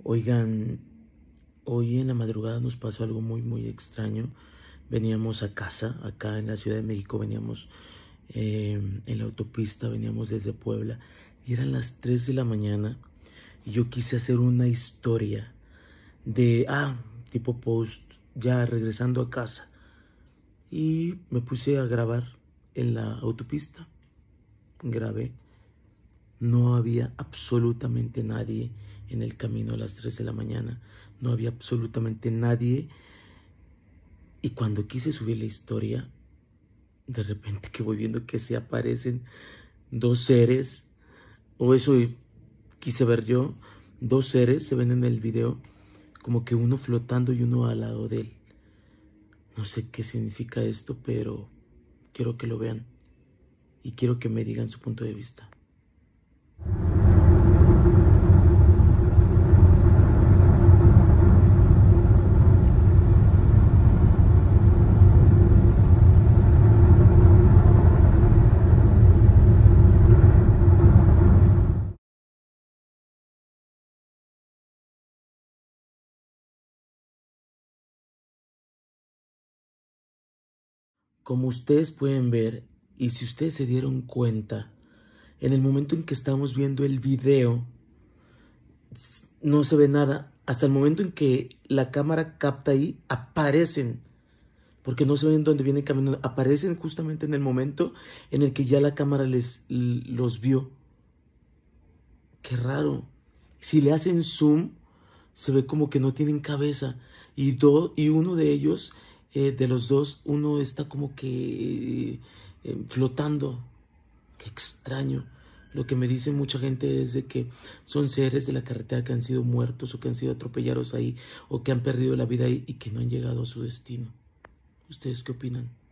Oigan, hoy en la madrugada nos pasó algo muy extraño. Veníamos a casa, acá en la Ciudad de México, veníamos en la autopista, veníamos desde Puebla y eran las 3 de la mañana y yo quise hacer una historia de, tipo post, ya regresando a casa, y me puse a grabar en la autopista. Grabé. No había absolutamente nadie en el camino a las 3 de la mañana. No había absolutamente nadie. Y cuando quise subir la historia, de repente que voy viendo que se aparecen dos seres, o eso quise ver yo, dos seres se ven en el video, como que uno flotando y uno al lado de él. No sé qué significa esto, pero quiero que lo vean y quiero que me digan su punto de vista. Como ustedes pueden ver, y si ustedes se dieron cuenta, en el momento en que estamos viendo el video, no se ve nada. Hasta el momento en que la cámara capta ahí, aparecen. Porque no se ven dónde vienen caminando. Aparecen justamente en el momento en el que ya la cámara los vio. Qué raro. Si le hacen zoom, se ve como que no tienen cabeza. Y uno de ellos, de los dos, uno está como que flotando. Qué extraño. Lo que me dice mucha gente es de que son seres de la carretera que han sido muertos o que han sido atropellados ahí o que han perdido la vida ahí y que no han llegado a su destino. ¿Ustedes qué opinan?